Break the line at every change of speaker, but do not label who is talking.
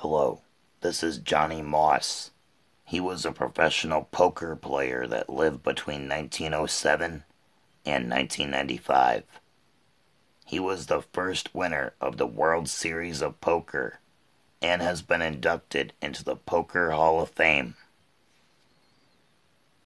Hello, this is Johnny Moss. He was a professional poker player that lived between 1907 and 1995. He was the first winner of the World Series of Poker and has been inducted into the Poker Hall of Fame.